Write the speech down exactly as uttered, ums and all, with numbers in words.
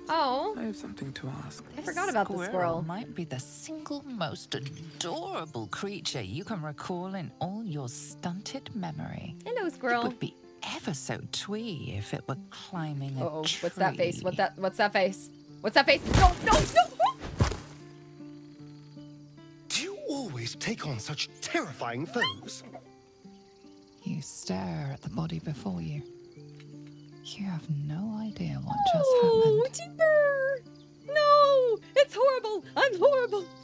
Oh. I have something to ask. I forgot about the squirrel. Might be the single most adorable creature you can recall in all your stunted memory. Hello, squirrel. It would be ever so twee if it were climbing a Uh-oh. tree. What's that face? What that? What's that face? What's that face? No, no, no! Do you always take on such terrifying foes? You stare at the body before you. You have no idea what Oh, just happened. Timber! No! It's horrible! I'm horrible!